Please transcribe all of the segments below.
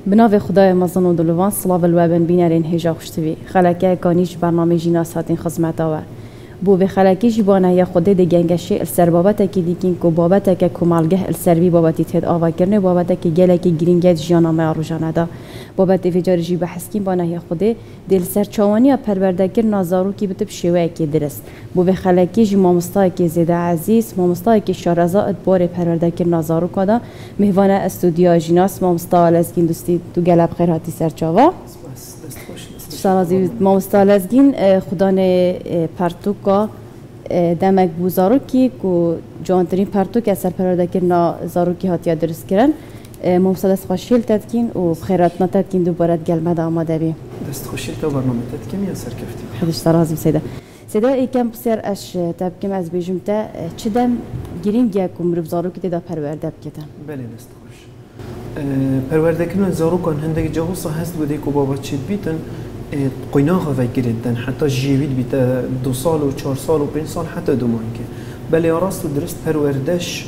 بناو خدای مزن و دلوان صلاة الوابن بینرین هجا خوشتوی خلکه کانیش برنامه جناس هاتین خدمت آور بو به خلکیش بانه یا خود ده گنگشه السر بابت کی دیکین کو بابت کی کمالگه السروی بابتی تد آوا کرنه بابت کی گله کی گرینگت جانامه آروجانه دا بابت ویجارجی بحث کین بانه یا خود دل سر چوانی پروردگار نازارو کی بتب شوه کی درست بو به خلکیش مامستا کی زیده عزیز مامستا کی شارزا ادبار پروردگار نازارو کدا مهوانه استودیو جناس مامستا لسکین دوستی تو گلب خیراتی سرچاوا سالازی مامستا لزگین خدان پرتوکا دمک بو زاروکی کو جوانترین پرتوک اثر پروردگار نازاروکی هاتیا درست کردن مامستا دست خوشیل تدکین و خیرات نتدکین دوباره گلمه آماده بی دست خوشیل تا برنامه تدکیم یا سرکفتی خودش سالازی سیده ایکم بسیار اش تبکیم از بیجم تا چه دم گرینگ یکم مرو زاروکی تدا پرورده بکتن بله دست خوش پروردگار زاروکان هندگی جاهوسا هست بوده که بابا چید بیتن قناغ وگیردن حتی جیوید بیت 2 سال و 4 سال و 5 سال حتی 2 ماه که بله راست و درست پروردش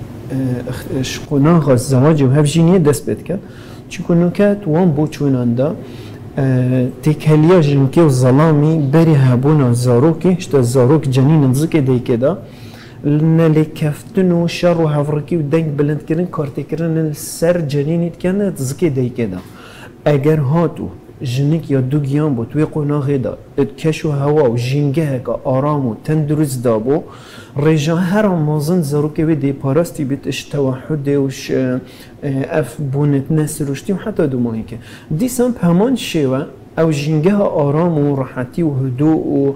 قناغ الزواج و هفجینیه دست بید که چون که وان بوچونانده تکهلیا جنکی و ظلامی بری هبونا زاروکی اشتا زاروک جنین نزکه دی که دا نلکفتن و شر و هفرکی و دنگ بلند کردن کارتی کردن سر جنینیت کنه زکه دی که دا اگر هاتو جنک یا دو گیان بود توی قناغی دا کش و هوا و جنگه که آرام و تندرست دا بو رجا هر مازن زاروکه و دی پارستی بیت اش توحد وش اف بونت نسر وشتیم حتی 2 ماهی که دیسان پهمان شیوه او جنگه آرام و راحتی و هدوء و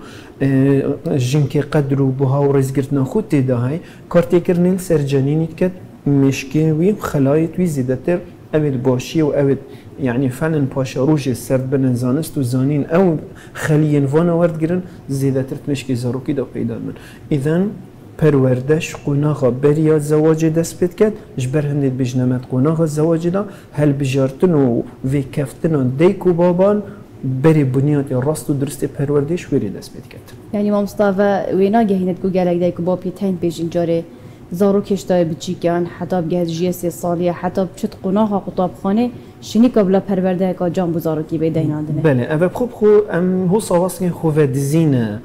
جنک قدر و بها و رزگرتنا خود تیده های کارتی کرنیل سر جنینیت کد مشکه وی خلایت وی زیده تر اوید باشی و اوید يعني فعلا باشا روج سرد بن زانست و زانين او خليين فانا ورد گرن زيادة ترت مشكي زاروكي دا پیدا من اذن پروردش قناغا بريا زواج دست بید کد جبر هندید بجنمت قناغا زواج دا هل بجارتن و وی کفتن دیکو بابان بری بنیاد راست و درست پروردش وری دست بید کد يعني ما مصطفى وينا جهينت جو گلک دیکو بابی تین بیجن جاره زاروکش دای بچیکان حتی بگه جیسی سالیه حتی بچت قناغا قطاب خانه شنی قبل پرورده که جان بزاروکی بیدیناندنه بله اوه خوب خو هو صواص که خواه دزینه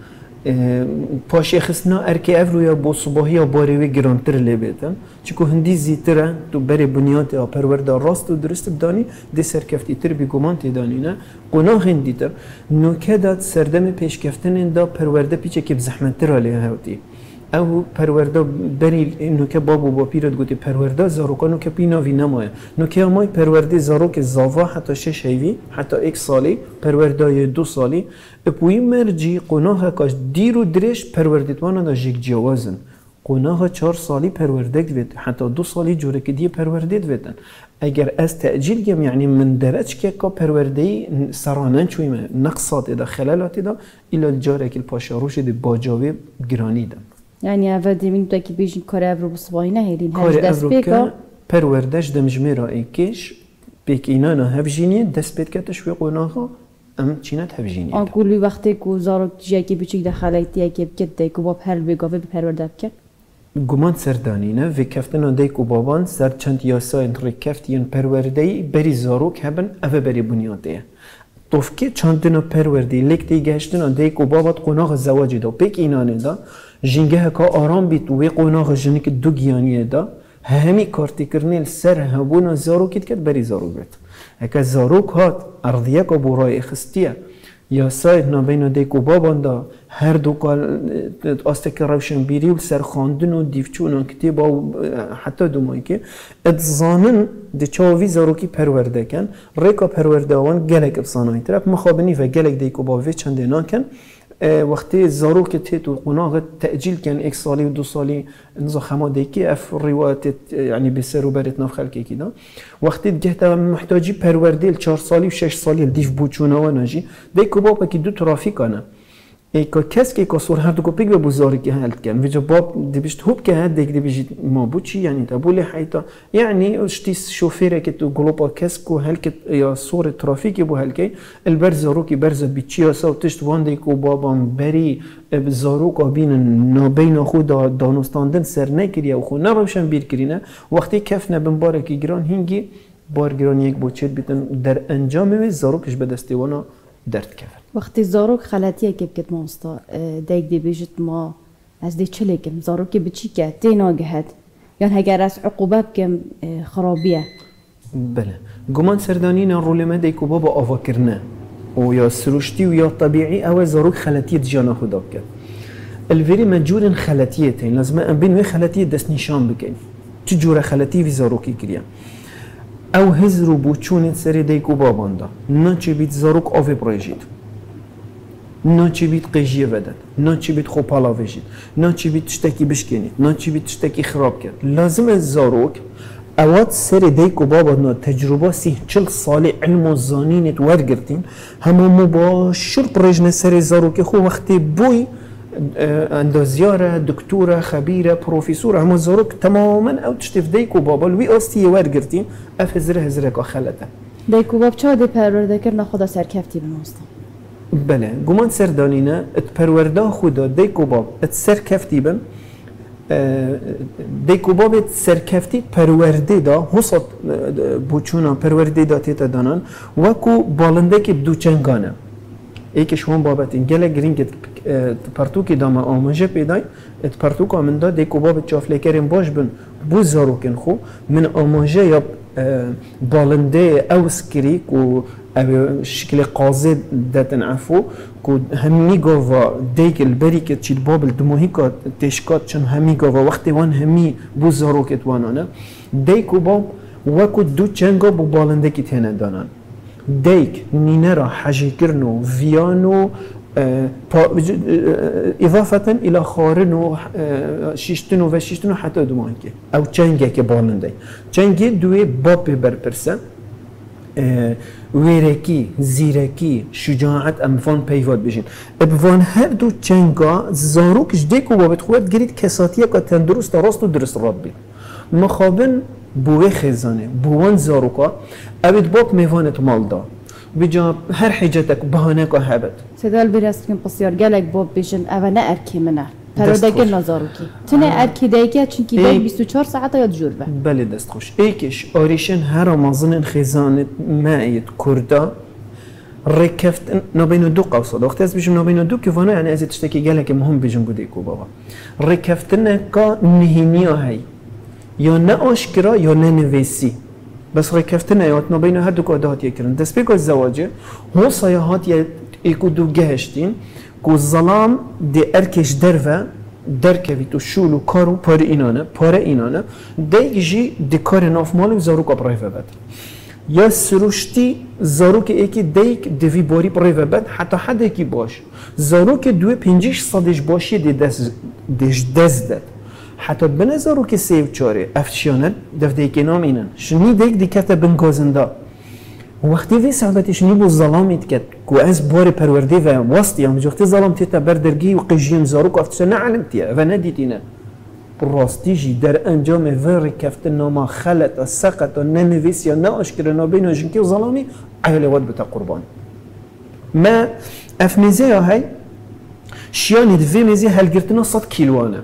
پاشه خسنا ارکی افرو یا با صباحی یا باریوی گرانتر لیبیتن چکو هندی زیتره تو بری بنیاد یا پرورده راست و درست بدانی دی سرکفتی تر بی گمان تیدانی نه قناغ هندی تر نوکه داد سردم پیش کفتن دا پرورده پیچه که بزحمت تر آلیه هاوتی او پرورده بری اینو که بابو با پیرت گوتی پرورده زاروکانو که پیناوی نمایه نو که امای پرورده زاروک زاوا حتی 6 هیوی حتی 1 سالی پرورده 2 سالی اپوی مرجی قناها کاش دیر و درش پروردتوانا دا جیک جوازن قناها 4 سالی پرورده دوید حتی 2 سالی جوره که دی پرورده دویدن اگر از تأجیل گم یعنی من درج که که پرورده سرانن چویمه نقصات دا خلالات دا ایلا الجاره که الپاشاروش دی باجاوی گرانی دن يعني أفادي من تأكي بيجي كارافرو بصباينا هيلين هاج دست بيكا پروردش دمجمه رأي كيش بيك إنانا هفجينية دست بيت كتش ويقوناها أم چينات هفجينية أقول لي وقتي كو زارك جاكي بيجي دخليتي أكيد كده كو باب هر بيجا في پرورده بكر گمان سردانینه و کفتنا دیکو بابان سر چند یاسای رکفتیان پروردهی بری زاروک هبن اوه بری بنیاده توفکی چندنا پروردی لکتی گشتنا دیکو بابات قناغ زواجی دا پیک اینانه دا جنگه که آرام بیت و قناغ جنگ 2 گیانیه دا همی کارتی کرنیل سر هبونا زاروکیت کد بری زاروک بیت اکا زاروک هات ارضیه که برای خستیه یا سایت نابین دیکو بابان دا هر دو کال آستک روشن بیری و سر خواندن و دیفچون کتیبا و حتی 2 ماهی که ادزانن دی چاوی زاروکی پرورده کن ریکا پرورده وان گلک افسانایی طرف مخابنی و گلک دیکو باوی چنده ناکن وقتی زاروک تیت و قناغ تأجیل کن 1 سالی و 2 سالی نزا خماده کی اف روایت یعنی بسر و برت ناف خلقی کی دا وقتی جهت محتاجی پروردیل 4 سالی و 6 سالی دیف بوچونه و نجی دیکو بابا کی 2 ترافیکانه ایکا کس که کاسور هر دو کپیک به بزاری که هلت کن ویجا باب دیبشت خوب که هد دیگ دیبشت ما بوچی یعنی تبولی حیطا یعنی اشتیس شوفیره که تو گلوبا کس کو هلکت یا صور ترافیکی بو هلکی البرز زاروکی برز بیچی هسا و تشت وانده که بابام بری زاروک آبین نابین خود دانستاندن سر نکریه و خود نروشن بیر کرینه وقتی کف نبنباره که گران هنگی بارگرانی یک بچه بیتن در انجام می زاروکش به دستیوانا درد کفر. وقتی زاروک خلطیه که بکت ماستا دیگ دی بیجت ما از دی چلی کم زاروکی بچی که تی ناگهد یعنی اگر از عقوبه بکم خرابیه. بله. گمان سردانی نه رول ما دیکو بابا آوا کرنه و یا سروشتی و یا طبیعی او زاروک خلطیه جانا خدا کرد. الوری مجور خلطیه تین لازم ام بین و خلطیه دست نشان بکن. چه جور خلطیه وی زاروکی کریه. او هزرو بوچون سری دیکو باباندا. نه چه بیت زاروک آوی برایجید. نه چه بیت قیجیه ودد. نه چه بیت خوپالا وجید. نه چه بیت تشتکی بشکنید. نه چه بیت تشتکی خراب کرد. لازم زاروک اوات سری دیکو باباندا تجربه 40 ساله علم و زانینت ورگرتین همه مباشر برجن سری زاروک خو وقتی بوی اندازیاره دکتوره خبیره پروفیسور همه زاروک تماما او تشتف دیکو بابا لوی آستی ورگرتین اف هزره که خلطه دیکو باب چه دی پرورده کرد خدا سرکفتی بنوستا بله گمان سردانینه ات پرورده خدا دیکو باب ات سرکفتی بن دیکو باب ات سرکفتی پرورده دا حسط بوچونا پرورده دا تیتا دانان وکو بالنده که بدو چنگانه ایکش هم بابتین گله گرینگت پرتوکی دام آموزه پیدای ات پرتوک آمن دا دیکو باب چافلیکرین باش بن بو زاروکن خو من آموزه یا بالنده اوسکری کو شکل قاضی داتن عفو کو همی گاوا دیک البری که چیل بابل دموهی که تشکات چون همی گاوا وقتی وان همی بو زاروکت وانانه دیکو باب وکو دو چنگا بو بالنده کی تینه دانن دیک نینه را حجی کرنو ویانو اضافة الى خارنو شیشتنو و شیشتنو حتی دومانکی او چنگه که بالنده چنگه دوی باب برپرسه ویرکی زیرکی شجاعت اموان پیواد بشین ابوان هر دو چنگا زاروکش دیکو بابت خود گرید کساتیه که تندرست راست و درست راد بید مخابن بوه خزانه بوان زاروکا ابد باب میوانت مال دا بجا هر حاجتك بهانه که هبت سدال برست کن بسیار گلک باب بیشن اوه نه ارکی منه پرودگه نزاروکی تنه ارکی دیگه چونکی دیگه 24 ساعت یاد جور به بله دست خوش ایکش آریشن هر مازن خزانه معید کردا رکفت نبینو دو قوسه وقتی از بیشم نبینو دو که وانه یعنی از تشتکی گلک مهم بیشم بوده کو بابا رکفتن که نهینیا هی یا نه آشکرا یا نه نویسی بس رکفتن ایات نبینو هر دو که هاتیه کردن دست بیگ از زواجه هو سایهات ایکو دو گهشتین کو ظلام دی ارکش دروه درکوی تو شول و کارو پاره اینانه دیگه دی کار ناف مالو زاروک اپرایفه بد یا سروشتی زاروک ایکی دیگ دوی باری پرایفه بد حتی حد ایکی باش زاروک دوی 50 صدش باشی دی دست داد حتی بنا زاروک سیو چاره افتشانت دفته ایکی نام اینن شنی دیگ دی کتا بنگازنده وقتی وی صحبتش نیبو ظلامیت کرد که از بار پرورده و واسطی هم وقتی ظلام تیتا بردرگی و قیجیم زاروک افتشه نه علمتیه و ندیدینه راستیجی در انجام وری کفت نما خلط و سقط و ننویس یا نه اشکر نابین و جنکی و ظلامی عیال واد بتا قربان ما افمیزه های شیانی دوی میزی هلگرتنا 100 کیلوانه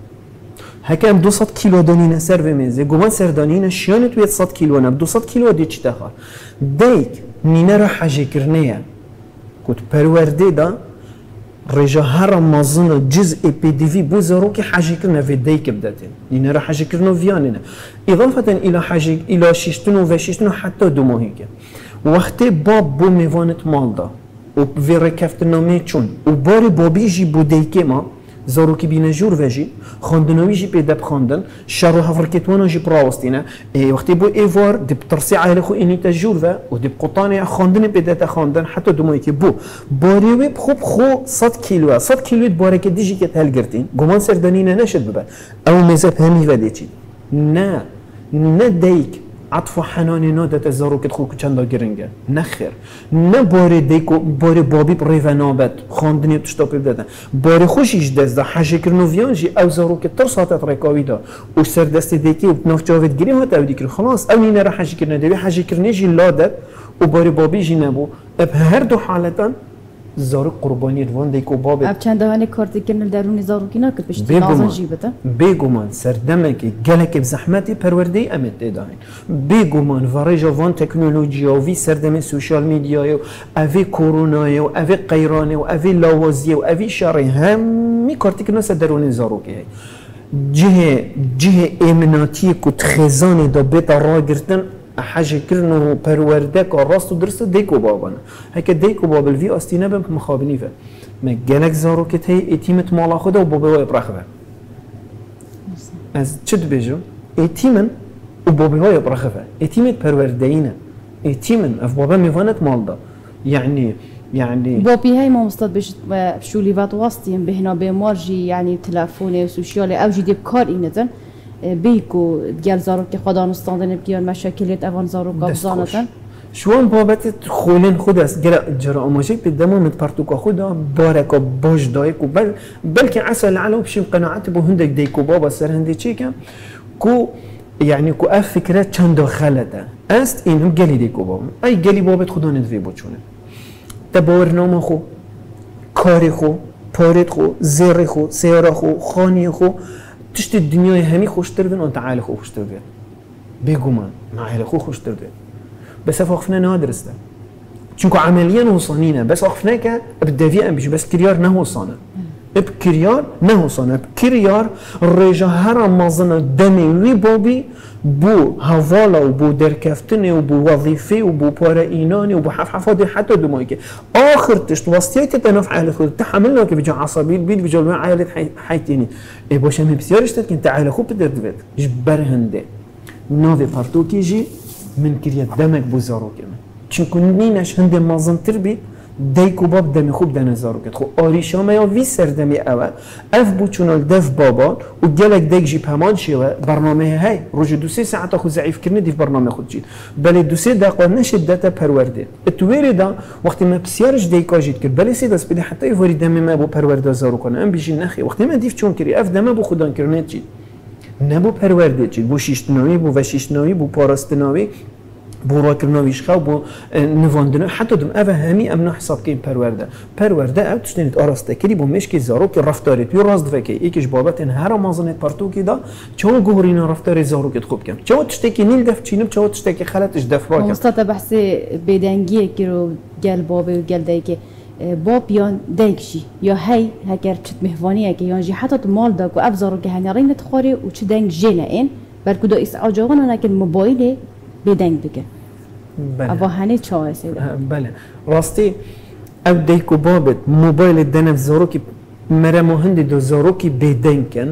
هکم 200 کیلو دانینه سر و میزه گمان سردانینه شیانه توی 100 کیلوانه 200 کیلو دی چی تخواه دیگ نینه را حجه کرنه کت پرورده دا رجا هر مازن جزء پیدیوی بو زاروک حجه کرنه و دیگ بداته نینه را حجه کرنه ویانه اضافتا الى شیشتنو و شیشتنو حتی دو ماهی که وقتی باب بو میوانت مال دا و وی رکفت نامه چون و باری بابی جی بو دیگه ما زاروکی بینه جور وجی خواندنوی جی پیدا بخواندن شر و هفرکتوانا جی براوستینه وقتی بو ایوار دب ترسی عیل خو اینی تجور و دب قطانه خواندن پیدا تخواندن حتی دومایی که بو باریوی خوب خو 100 کیلوه 100 کیلویت باره که دیجی که تل گرتین گمان سردانینه نشد ببر او مذهب همی وده چید نه دیک عطف و حنانی نادت زاروکت خو چندا گرنگه نخیر نه باره دیکو باره بابی ریو نابد خواندنی تشتاپی بدن باره خوشیش دست ده حجه کرنو ویانجی او زاروکت تر ساعتت رکاوی دا و سر دست دیکی و ناف جاوید گیری هات او دیکر خلاص او نینه را حجه کرنه دوی حجه کرنه جی لادت و باره بابی جی نبو اب هر دو حالتان زارو قربانی روان دیکو باب اب چند دهانی کارتی کنن درون زاروکی نکرد پشتی نازن جیبته بگومان سردمک گلک بزحمتی پروردهی امت دادن بگومان وارجا وان تکنولوژی و وی سردم سوشال میدیا و اوی کرونا و اوی قیران و اوی لاوازی و اوی شر همی کارتی کنن سر درون زاروکی جه امناتی که خزانی دا بیت را گرتن حاجه کرنو پرورده که راست و درست دیکو بابانه هکه دیکو بابل وی آستینه بم مخابنی و مگلک زاروکت هی اتیمت مالا خوده و بابا های برخوه از چه بیجو؟ اتیمن و بابا های برخوه اتیمت پرورده اینه اتیمن اف بابا میوانت مال دا يعني بابي هاي ما مستد بشوليفات واسطين بهنا بمارجي يعني تلفون وسوشيال او جدي كار إنتن بيكو ديال زاروك خدا نستاندن بكيان مشاكلات اوان زاروك بزانتن شوان بابت خولن خود است جرا اماجي بدمو من پرتوكا خدا بارك باش دايكو بلكي عسى لعلو بشي قناعات بو هندك ديكو بابا سر هندي تشيكا كو يعني كو اف فكره چند خلده است اینم گلی ديكو بابا اي گلی بابت خدا ندوي بوچونه تباورنامه خو کاری خو پارت خو زیر خو سیاره خو خانی خو تشت دنیای همی خوشتر بین و تعال خو خوشتر بین بگومان معایل خو خوشتر بین بس افاقفنا نادرسته چونکو عملیاً وصانینه بس افاقفنا که بدوی ام بیشو بس کریار نه وصانه بكريار نهوصنا بكريار رجع هر مازن دمي وي بوبي بو هوالا وبو دركفتني وبو وظيفي وبو بارا إيناني وبو حفحفادي حتى دمايكي آخر تشت واسطيك تنفع على خود تحملنا كي بيجا عصبي البيت بيجا لما عائلة حيتيني إيه باش هم بسيارش تد كنت عائلة خوب بدر دويت جبر هنده نوفي بارتوكي جي من كريات دمك بو زاروكي چونكو نينش هنده مازن تربي دیکو باب دمی خوب دن زاروکت خو آریشام یا وی سردمی اول اف بوچونال دف بابان و گلک دیگ جی پمان شیوه برنامه های روز 2 ساعت خو ضعیف کردن دی برنامه خود جید بله 2 دقیقه نشد داتا پرورده اتویری دا وقتی ما بسیارش دیکا جید کرد بله سید است بدی حتی ایواری دمی ما بو پرورده زاروکانه ام بیشی نخی وقتی ما دیف چون کری اف دم بو خودان کردن جید نبو پرورده جید بو شیشتناوی بو وشیشتناوی بو پاراستناوی بو راكرناويش خاو بو نواندنا حتى دم أفا همي أمنا حساب كين پرورده أو تشتنيت أراسته كري بو مشكي زاروك رفتاريت بيو راست فكي إيكش بابتن هر مازنت پارتوكي دا چو گورينا رفتاري زاروك تخوب كم چو تشتكي نيل دف چينم چو تشتكي خلتش دف راكم مستطا بحث بدنگيه كيرو گل بابي و گل دايكي باب يان دايكشي يا هاي هكر چت مهوانيه كي يان جي حتى مال داك و ابزارو كهنرين تخوري و چ دنگ جيلين بركو دو اس اجاغنا لكن موبايل بدنگ بگه بله هنی چه سیده بله راستی او دیکو بابت موبایل دنف زاروکی مرا مهندی دو زاروکی بدنگ کن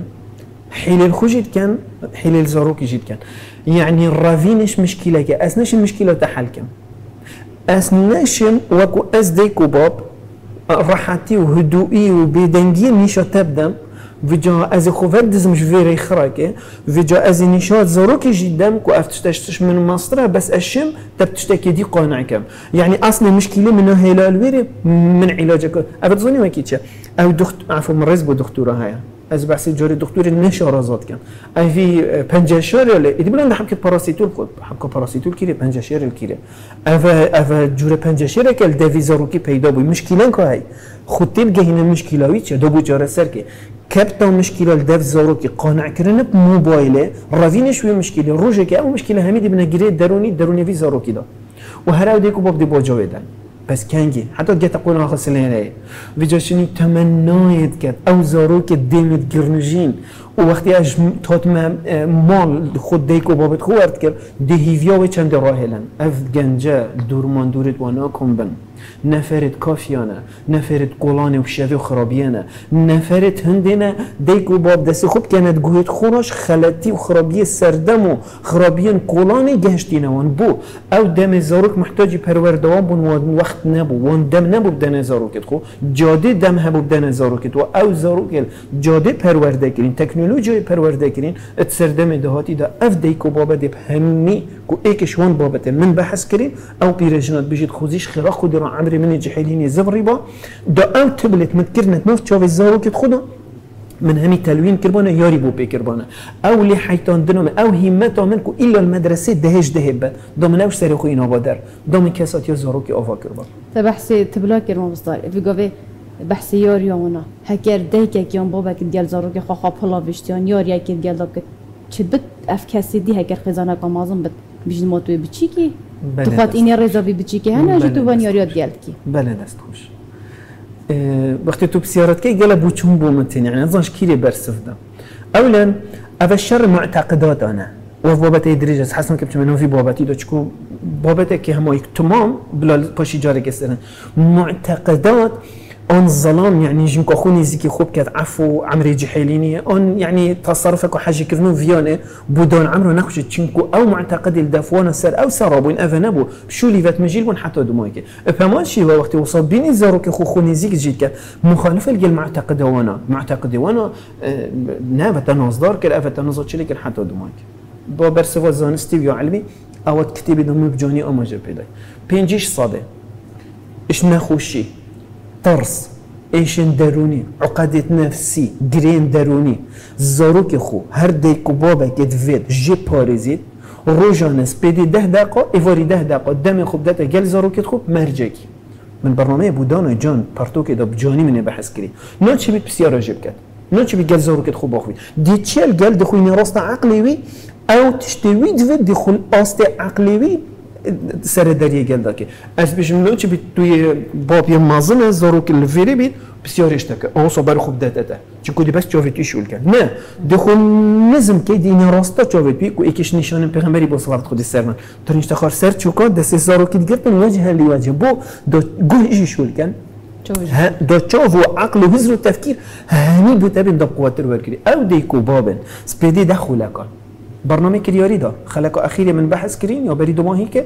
حیل خوشید کن حیل زاروکی جید کن یعنی روینش مشکله که از نشین مشکله تحل کن از نشین وکو از دیکو باب راحتی و هدوئی و بدنگی نیشا تبدم وجا از خوفت دزمش ویری خراکه وجا از نشاط زاروکی جدم کو افتشتش من مصدره بس اشم تبتشتكي دي قانع كم يعني اصلا مشكله من هلال ويري من علاجك افضلني ما كيتش او عفوا مريض بو دكتوره هاي از بحث جوري دكتور نشارازات كان اي في پنجشار ولا يدي بلند حبكه باراسيتول خود حبكه باراسيتول كيري پنجشار الكيري اف جوري پنجشار كل دويزاروكي پیدا بو مشكله كو هاي خودتل گهینه مشکلاوی چه دو بوجاره سر که کپتا مشکل الدف زاروکی قانع کردن موبایله روینش وی مشکل روزه که او مشکل همیدی بنگیره درونی وی زاروکی دا و هر او دیکو باب دی باجاویدن بس کنگی حتی گه تقول آخر سلینه ویجاشنی تمنایت کرد او زاروک دیمت گرنجین و وقتی اج تات مال خود دیکو بابت خوارد کرد دهیویا و چند راهلن اف گنجه دورمان دورت وانا کن نفرت کافیانه نفرت قلانه و شوی و خرابیانه نفرت هندینه دیکو باب دست خوب کند گویت خوناش خلطی و خرابی سردم و خرابیان قلانه گهشتینه وان بو او دم زاروک محتاجی پروردوان بون وان وقت نبو وان دم نبو بدن زاروکت خو جاده دم هبو بدن زاروکت و او زاروک جاده پرورده کرین تکنولوژی پرورده کرین ات سردم دهاتی دا اف دیکو باب دب همی کو ایکش وان بابت من بحث کرین او پیرجنات بجید خوزیش خرا خود را عمري من جحيلين زبريبا دا او تبلت متكرنت نوف تشوف الزاروكت خدا من همي تلوين كربانه ياري بو بكربانه او لي حيتان دنم او همتا منكو الا المدرسه دهش دهبت دومناوش سري خو اینا بادر دوم کسات یا زاروکی آوا کربان تبحثي تبلا كرما مصدر في قبي بحث يار يومنا هكر ديك يوم بابك ديال زاروكي خا بلا بشتيان يار يك ديال دابك چه بت اف کسی دی هکر خزانه کامازم بت بیش موتوی بچی کی تخاط اینی رضا بچی کی هنوز تو بان یاریات گلد کی بله دست خوش وقتی تو بسیارت کی گله بوچون بومتین يعني ازاش كيري برسفدا اولا اف الشر معتقدات انا وبابتي درجه حسن كبت منو في بابتي دوچكو بابتي كي هم تمام بلا باشي جاري كسرن معتقدات اون الظلام يعني جنكو خوني زيكي خوب كات عفو عمري جحيليني اون يعني تصرفك وحاجه كرنو فيانه بودون عمرو نخش تشنكو او معتقد الدفوان سر او سرابون افنبو شو لي فات مجيل بون حتى دمايك فما شي وقت وصل بيني زاروك خو خوني زيك جيك مخالفه الجل معتقد وانا نابت نصدار كل افت نصدر شليك حتى دمايك با برسوا زانستي يا علمي او كتابي دم بجاني اماجه بيداي بينجيش صاده ايش نخوشي ترس ایشن درونی عقدت نفسی گرین درونی زاروک خو هر دیکو بابا که دوید جی پارزید روزانه سپیدی 10 دقیقه ایواری 10 دقیقه دم خوب داتا گل زاروکت خوب مرجکی من برنامه بودان جان پارتوک دا بجانی منه بحث کردی نه چی بیت بسیار راجب کرد نه چی بیت گل زاروکت خوب آخوی دی چیل گل دخوی نراست عقلی وی او تشتوی دوید دخول آست عقلی وی سر دریه گلده که از بیشم نو چی بی توی بابی مازن زاروک الفیری بید بسیارش تکه او صبر خوب داده چی کدی بس چاویتی شول کرد نه دخول نظم که دی نراستا چاویت بی کو یکیش نشانه پیغمبری با صلوات خودی سرمن ترینش تخار سر چوکا دست زاروکی دیگرتن وجه لی وجه بو دو گوهی شول کن دو چاو و عقل و حزر و تفکیر همی بود ابن دب قواتر ورکری او دیکو بابن سپیدی دخوله کن برنامه كرياري دا خلقه أخيرا من بحث كرين يا بريدو ما هيك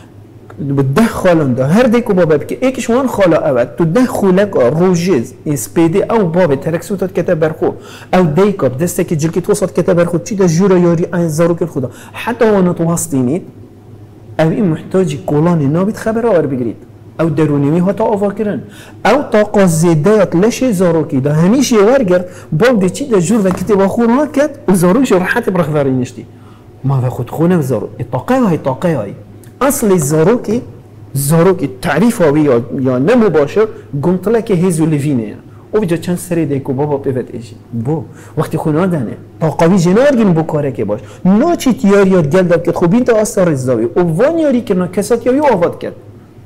بتدخل ده هر ديكو بابا بك إيش وان خلا أبد تدخلك روجز إسبيدي أو بابا تركسوتات كتاب برخو أو ديكو بدستك جلكي توصل كتاب برخو تشي ده جورا ياري أين زاروك الخدا حتى وانا توصلينيت أو إيه محتاج كولاني نابت خبره أور بجريد او درونی ها تا آفاکرن او طاقه زیدات لشه زاروکی ده همیشه ورگر باب دی چی ده جور و کتاب خونه کرد و زاروش راحت برخواری نشتی ما و خود خونه زارو طاقه های اصل زاروکی تعریف هاوی یا نمباشر گمتله که هیزو لوینه او بجا چند سری دیکو بابا پیوت ایشی بو وقتی خونه دانه طاقوی جنارگین بو کاره که باش ناچی تیاریات گلدب کرد خوب این تا اثر ازداوی او وانیاری که نکسات یاوی آفاد کرد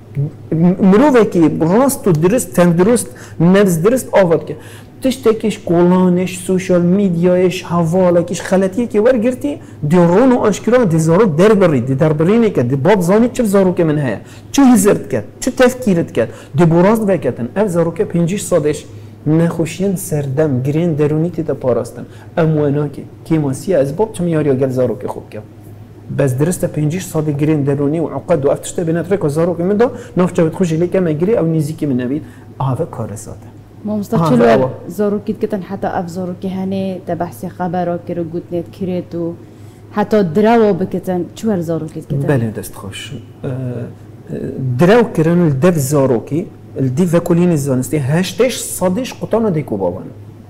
مروفه که راست و درست تندرست نفس درست آورد که تشتکش کلانش سوشال میدیایش حوالکش خلطیه که ورگرتی درون و اشکران دی زارو در برینه که دی باب زانید چه زارو که من هیا چه هزرد کرد چه تفکیرت کرد دی براست وکتن اف زارو که 5 سادش نخوشین سردم گرین درونیتی تا پاراستن اموانا که کیماسی از باب چه میاری گل زارو که خوب کرد بس درسته 5 سال گرین درونی و عقد و افتشته بینات رک و زاروک من دا نافچه بتخوش لیک ما گری او نزیکی من نبید آها کار ساده ما مستقل زاروکیت کتن حتی اف زاروکی هنی تبحث خبرها کرد گوتنت کرد و حتی درو بکتن چوار زاروکیت کتن بله دست خوش درو کردن الدف زاروکی الدف وکولین زانستی هشتش صدش قطعنا دیکو بابان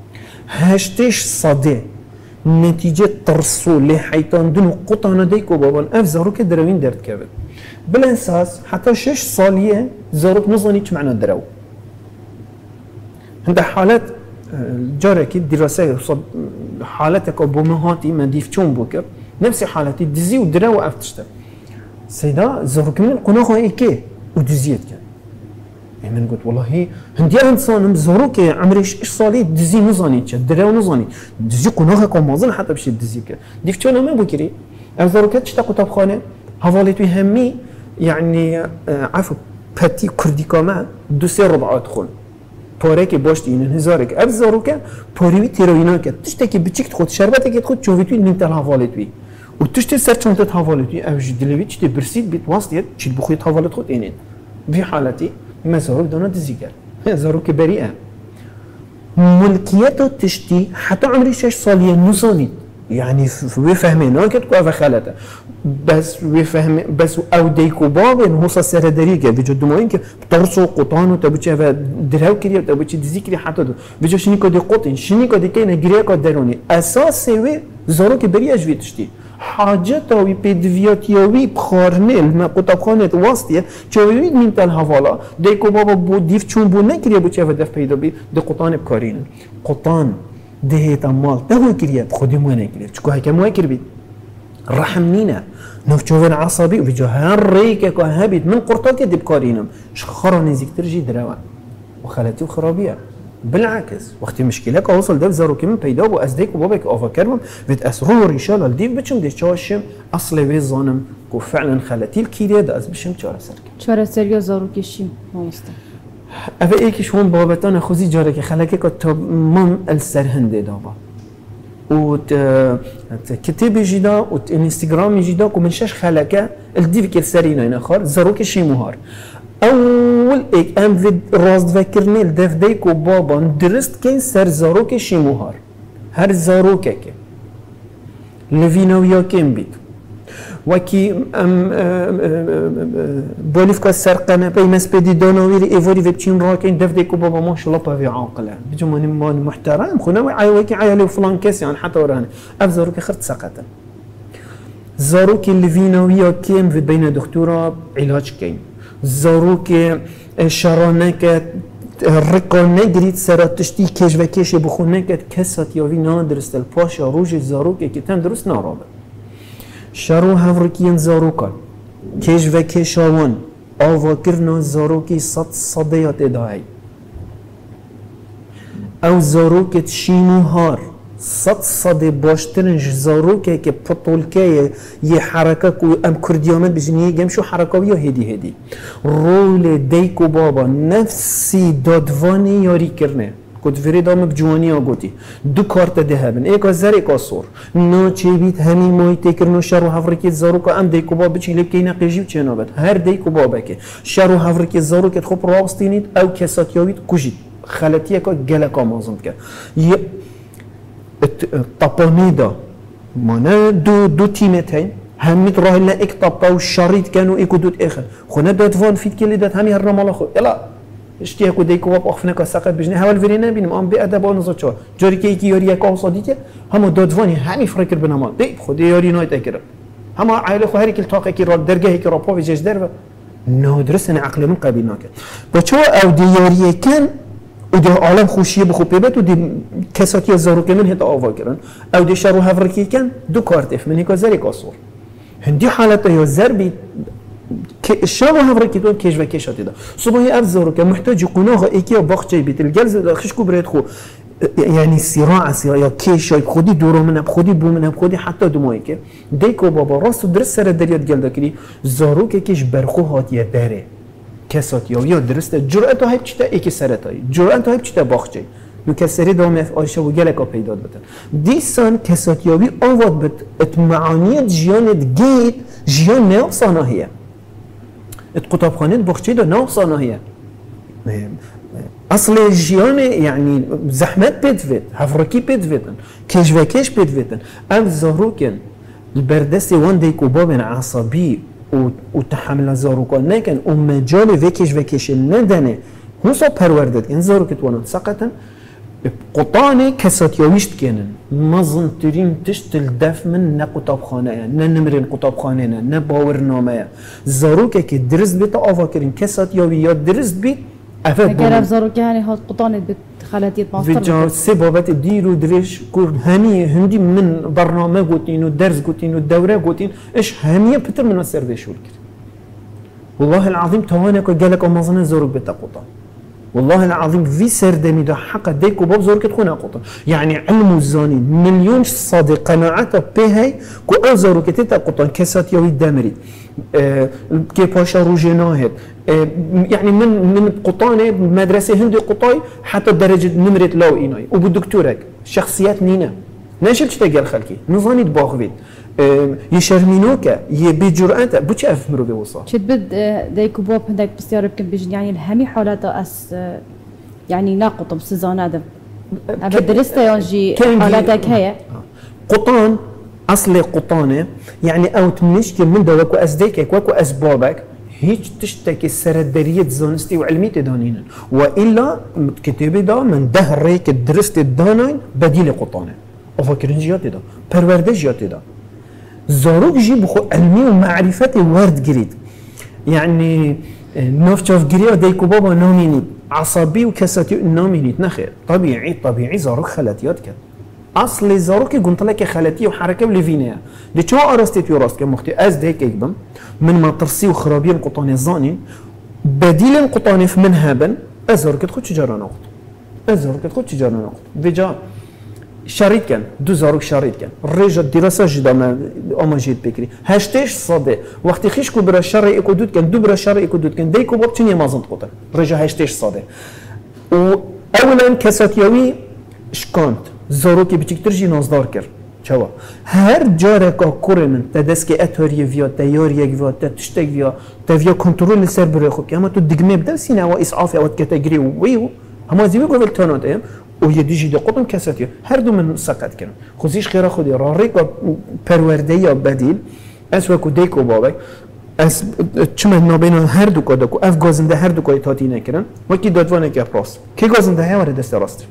هشتش صده نتیجه ترسو لی حیطان دنو قطعنا دیکو بابان اف زاروک دروین درد کرد بالانساس حتی 6 سالیه زاروک نزانی چه معنی درو هنده حالت جاره که دراسه حالتك بومهاتي ما ديفچون بوكر نفس حالتي دزي ودرو افتشته سيدا زاروك من قناخه ايكي ودزيت كان من قلت والله هندي انسان زاروك عمري 6 سالي دزي نزاني درو نزاني دزي قناخه كمازن حتى بشي دزي كان ديفچون ما بكري زاروكات تشتا كتابخانه حوالتي همي يعني عفوا باتي كرديكاما دو سه ربعات خون پاره که باشتی این هزارک اف زاروکه پاریوی تیروینا که تشتکی بچیک خود شربته که خود چویتوی نیمتل حوالت وی و تشت سر چانتت حوالت وی اف جدلوی چتی برسید بیت واسطیت چیت بخوید حوالت خود اینید في حالتي ما زاروك دونا دزيكر زاروك بريئة ملكيته تشتي حتى عمري 6 سالية نزانيد يعني في فهمنا كتكو أفا خالته بس وفهم بس او ديكو باب ان هوسا سر دريقه بيجو دموين كي بترسو قطانو تبوچ افا درهو كري تبوچ دزيكري حتى دو بيجو شنيكو دي قطن شنيكو دي كاين غريكو دروني اساس وي زورو كي برياج فيتشتي حاجتاوي بيدفياتياوي بخارنل ما قطابخانه واسطيه چوي من تل حوالا ديكو بابا بو ديف چون بو نكري بوچ افا دف پیدا بي دي قطان بكارين قطان دهيت مال تهو كري خودي مو نكري چكو هكا مو كربي رحم نينا نفجوين عصبي وفيجو هالريكة كهبيت من قرطاكي دي بكارينم شخرا نزيك ترجي دروان وخالتي وخرابية بالعكس وقت مشكلة كوصل دف زارو كمن بيدا بو ازديك وبابك اوفا كرمم بيت اسرو ريشال الديف بچم دي چاشم اصلي وي ظانم كو فعلا خالتي الكيريا دا از بشم چارة سرك چارة سريا زارو كشيم مامستا افا ايكش هون بابتان خوزي جارك خلقه كتاب مام السرهنده دابا وت كتاب جدا وت انستغرام جدا ومن شاش خلقه الديف كيل سرينا هنا خار زاروك شي مهار اول ايك ام في راس تفكرني الدف ديك وبابا درست كاين سر زاروك شي مهار هر زاروك كي لفينويا كين بيت وكي بوليفكا سرقنا بي مسبدي دونويري ايفوري فيبتشين راكين دف ديك وبابا ما شاء الله بافي عاقله بجماني ماني محترم خونا وكي عيالي وفلان كاس يعني حتى ورانا افزاروكي خرت سقطا زاروكي لفينويا كيم في بين دكتوره علاج كاين زاروكي شرانك الرقة نجريت سرات تشتي كيش وكيش بخونك كسات يوفي نادرست الباشا روج زاروكي كي تندرس نارابه شرو هفركين زاروكا كيش وكيشاوان آوا کرنا زاروكي صديات اداعي او زاروكي تشينو هار صدي باشترنج زاروكي كي بطولكي يه حركة كو ام كرديامت بجنيه جمشو حركة ويا هدي رول ديكو بابا نفسي دادواني ياري کرنه كنت في دام بجواني اگوتي دو كارت دهبن ايك ازر ايك اصور نا چه بيت همي ماي تكرنو شر و هفركي زاروكا ام ديكو بابا چي لبكي نقيجي وچنابت هر ديكو بابا كي شر و هفركي زاروكا خب راستينيت او كسات ياويت كوجيت خلتيه كا گلكا مازمت كا طبانيدا مانا دو تيمتين هميت راه لنا اك طبا وشريط كانوا ايكو دوت اخر خونا دوت فان فيت كيلي دات همي هرمالا خو يلا اشتيا كو ديكو باب اخفنا كا سقط بجني هول فيرينا بينم ام بي ادب ونزو چو جوري كي يوري كا صديتي هم دوت فاني همي فريكر بنما دي خدي يوري نايت اكر هم عائله خو هريك التاقه كي راد درجه كي رابو بيجش دربه نو درسنا عقل من قبيلناك بچو او ديوري كان ودي عالم خوشيه بخو بيبت ودي كساتي زارو كمان هتا آوا كرن او دي شارو هفركي كان دو كارت اف منيكا زري كاسور هندي حالته يا زربي شارو هفركي دون كيش وكيشاتي دا صبحي اف زارو كان محتاج قناغه ايكيا باخچي بيت الجلز خشكو بريد خو يعني صراع يا كيش يا خودي دورو من خودي بو من خودي حتى دمويك ديكو بابا راس درس سر دريات جلد كري زارو كيش برخو هات يا داره کسات یا درسته جرأت هایب چیتا ایکی سرتایی جرأت هایب چیتا باخچه نو کسری دوم اف آیشه و گلکا پیدا بتن دیسان کسات یابی آواد بت ات معانیت جیانت گید جیان نه صناهیه ات قطابخانه باخچه دا نه صناهیه اصل جیان يعني زحمت بدفت هفرکی بدفتن کش و کش بدفتن ام زهروکن البردستی وان دیکو بابن عصبی وتحمل زاروكا نكن ومجال وكيش ندنه هو صار پروردد این زاروك توانن سقطا قطانه كسات يويشت كينن مظن ترين تشتل دف من نقطاب خانه نه نمرين قطاب خانه نه باور نامه زاروكا كي درست بيت آفا كرين كسات يوي يا درست بيت اگر زاروكا يعني هات قطانه بيت خلاتيت ماستر فيجا سبابات ديرو دريش كور همي هندي من برنامج قوتين ودرس قوتين والدوره قوتين ايش هميه بتر من السيرفيس شو الكر والله العظيم توانك قالك امازون زورك بتقطع والله العظيم في سردمي ده حق ديك وباب زورك تكون قطع يعني علم الزاني مليون صادق قناعته بهي كو زورك تتقطع كسات يوي دمري كي باشا روجيناهد يعني من قطانه مدرسه هندي قطاي حتى درجه نمره لو ايناي وبالدكتورك شخصيات نينا ناشب تشتغل خلكي نظاني باغبيت يشرمينوك بجرأته بوش افمرو بوصا شد بد دايكو بوب هندك بسيار بكم بيجن يعني الهمي حالاته اس يعني ناقطه بسزانه ابد درسته يجي حالاتك هي قطان اصل قطانه يعني اوت مش من دوك وازديك وكو اسبابك هیچ تشتكي سردرية زانستي وعلمي تدانين وإلا كتابي دا من ده ريك درست دانين بديل قطانه أفكرين جياتي دا پرورده جياتي دا زاروك جي بخو علمي ومعرفة ورد جريد يعني نوفشاف جريا ديكو بابا نامينيد عصبي وكساتي نامينيد نخير طبيعي زاروك خلاتيات كد اصل زاروك قلت لك خلاتيه وحركه بليفينيا دي شو ارستيت يوراست كمختي از ديك يقدم من ما ترسي وخرابين قطاني الزانين بديل قطاني في منهبن ازاروك تخد شجره نقط ازاروك تخد شجره نقط بجا شريط كان دو زاروك شريط كان الرجال دراسه جدا ما جيت بكري هشتيش صدى وقت خيش كو برا شر ايكودود كان دو برا شر ايكودود كان ديكو باب تشني ما زنت قطر الرجال هشتيش صدى واولا كساتيوي شكانت زاروکی بچیکتر جی نازدار کرد چوا هر جاره که کوره من تدسکی اتوری ویا تیار یک ویا تشتک ویا تویا کنترل سر بره خوب که اما تو دگمه بده سینه و اسعاف و کاتگوری ویو اما زیبا قبل تانات ام و یه دیجی دقیقاً کساتیه هر دو من سقط کردم خوزیش خیره خودی راری که پرورده یا بدیل از وقت دیکو بابک از چمن نابینا هر دو کادو کو اف گازنده هر دو کای تاتی نکردن وکی دادوانه که پراست کی گازنده های وارد دست راست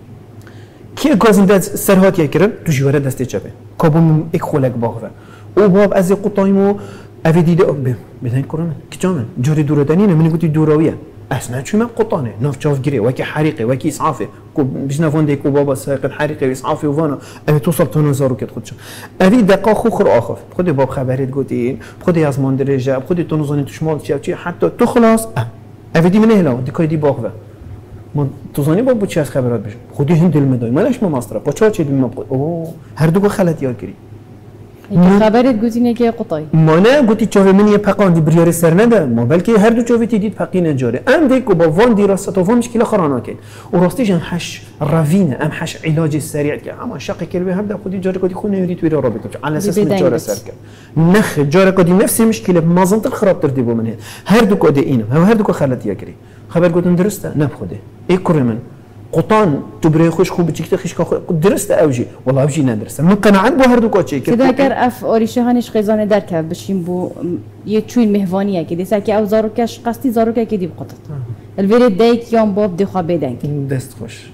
کی گازنده سرهات یکرن تو جواره دسته چپه کابون یک خولک باغه او باب از قطایمو اوی دیده بدن کرامن کجامن جوری دوردنینه منی گویی دوراویه اصلا چون من قطانه نافچاف گیره وکی حریقه وکی اسعافه کو بیش نفونده کو بابا ساقط حریقه و اسعافه و وانا اوی توصل تونزارو کت خودش اوی دقیقا خوخر آخف خودی باب خبرت گویی خودی از ماندرجه خودی تونزانی توش مال چی حتی تو خلاص اوی دی منه هلا دیکای دی باغه ما توزانی با چی از خبرات بشه خودی هم دل مدای منش ما ماستر با چه چی دل مبقى اوه هر دو خلات یاد کردی خبرت گوزینه که قطعی ما نه گویی چه منی پاکاندی بریاری سر نده ما بلکه هر دو چوی تیدید پاکی نجاره ام دیگه با وان دیراست و وان مشکل خرانه کرد و راستیش هم حش روینه ام حش علاج سریع که اما شق کلبه هم در خودی جاره کدی خونه یوری توی را رابطه على اساس جاره سر کرد نخ جاره کدی نفس مشکل مازن تر خراب تر دیو منه هر دو کدی اینم هر دو خلات یاد کردی خبر گفتن درسته نه بخوده ای کرمن قطان تبري خوش خوب بتشكت خش درست اوجي والله اوجي ندرس من قناعت بو هر دو کوچی که اگر اف اوریشه هنش خزانه درکه بشیم بو یه چون مهوانیه که دیسه که او زاروکش قصدی زاروکه که دی بقطت الورد دیک یام باب دی خوابه دنگ دست خوش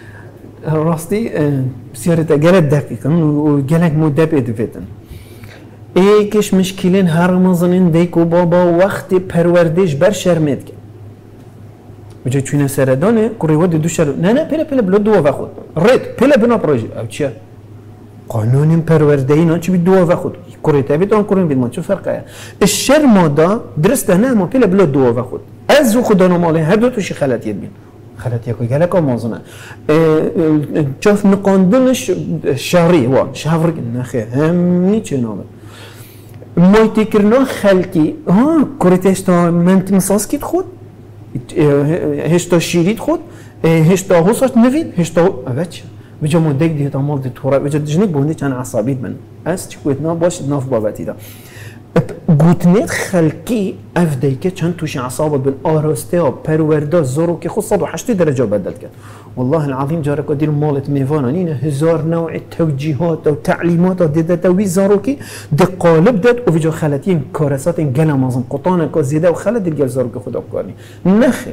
راستی سیارت گلت دقیقا و گلک مده بدفتن ایکش مشکلین هر مزنین دیکو بابا وقت پروردش بر شرمت وجه چونه سردانه کوری ود دو شر نه پله بلو دو و خود رد پله بنا پروژه او چیه قانون پرورده اینا چی بی دو و خود کوری تابید آن کوری بید ما چه فرقه الشر مادا درست نه ما پله بلو دو و خود از خدا نماله هر دو توشی خلاتیت بین خلاتیه که گله مازنه چاف نقاندنش شهری و شهر نخه هم نیچه نامه مایتی کرنا خلکی کوری تشتا منت مساس کید خود هشتا شیرید خود هشتا حساش نوید هشتا اوچ بجا مدک دیه تمام دی تورا بجا جنگ بونده چند عصابید من از چی کویت نا باش ناف بابتی دا گوتنیت خلکی اف دیگه چند توش عصابت بن آراسته و پرورده زورو که خود 108 درجه بدل کرد والله العظیم جاره که دیر مالت میوانان اینه هزار نوع توجیهات و تعلیمات دیده توی زارو که دی قالب داد و ویجا خلطی این کارسات این گل مازن قطانه که زیده و خلط دیر گل زارو که خدا بکارنی نخه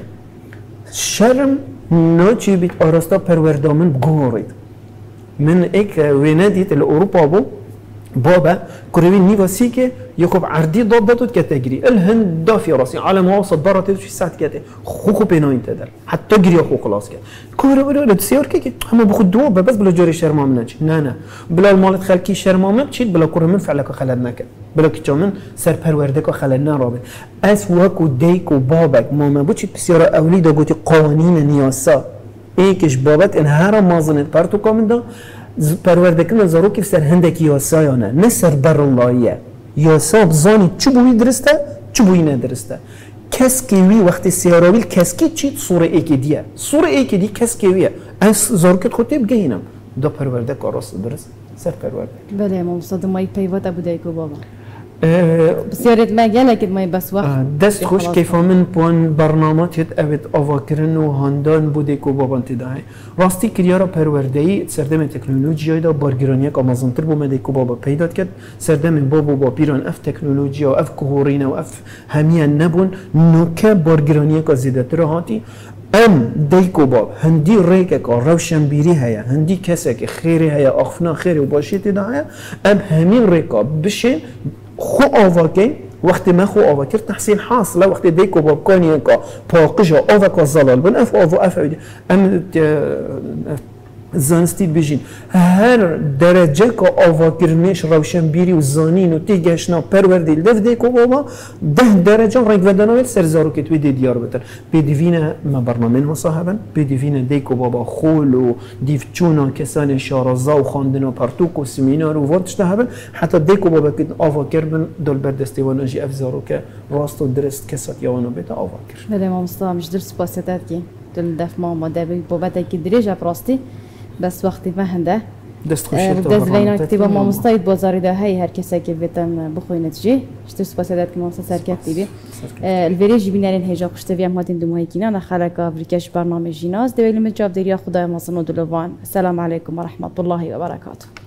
شرم ناچی بیت آراسته پرورده من بگورید من ایک ویندیت الاوروپا بو بابا كروي نيفاسي كي يكوب عردي ضدته كاتيجري الهند دافي راسي عالم وسط برا تدش ساعات كاتي خوكو بيناين تدر حتى جري اخو خلاص كات كورا تسير كي هم باخذ دوا بس بلا جوري شرما منج نا بلا المال خلكي شرما ما بتشيت بلا كره من فعلك خلدنا كات بلا كيتشامن سر پروردك خلدنا رابط اس وكو ديكو بابك ما بتشيت بسياره اوليدا قوتي قوانين نياسا ايكش بابت انهار مازنت بارتو كومندا پرورده کن زاروکی سر هندکی یاسایانه نه سر بر اللهیه یاسا بزانی چه بوی درسته چه بوی ندرسته کس کیوی وقتی سیاراویل کس کی چیت سوره ایکی دیه سوره ایکی دی کس کیویه از زاروکت خودی بگینم دا پرورده کاراست درست سر پرورده بله ما مصادم مای پیوات ابو دیکو بابا بسیارت ما گله ما بس وقت دست خوش کیف من پوان برنامه هت اوید آواکرن و هاندان بوده کو بابان تدای راستی کریارا پروردهی سردم تکنولوژی دا بارگرانی که آمازون تر بومده کو بابا پیدا کرد سردم بابا با پیران اف تکنولوژی و اف کهورین و اف همیه نبون نوکه بارگرانی که زیاده تر هاتی دیکو باب هندی ریک که روشن بیری هیا هندی کسی که خیری هیا آخفنا خیری و باشیتی دا هیا همین ریکا بشه خو آواکین وقتی ما خو آواکر تحصیل حاصله وقتی دیکو باب کانیه که پاقجا آواکا زلال بن اف زانستی بجین هر درجه که آواکرنش روشن بیری و زانین و تیگشنا پروردیل دف دیکو بابا 10 درجه رنگ ودانویل سرزارو که توی دیار بتر بیدیوین ما برنامه مصاحبن بیدیوین دیکو بابا خول و دیفچونا کسان شارزا و خاندنا پرتوک و سمینار و ورتش هبن حتی دیکو بابا که آواکر بن دل بردستی و نجی افزارو که راست و درست کسات یوانو بیتا آواکر بله ما مصطفى مش درس باسطات کی دل دف ما دبی بابتا کی دریجه براستی بس وقتی فهنده دست خوشی دست وینا کتیبا ما مستعد بازاری ده هی هر کسی که بتن بخوینت جی اشتر سپاسیدات که ما سرکت دیبی الویریجی بینارین هجا خوشتوی هم هاتین دومایی کینا نخلق افریکاش برنامه جیناز دویلم جاب دریا خدای مازن و دلوان السلام علیکم و رحمت الله و برکاته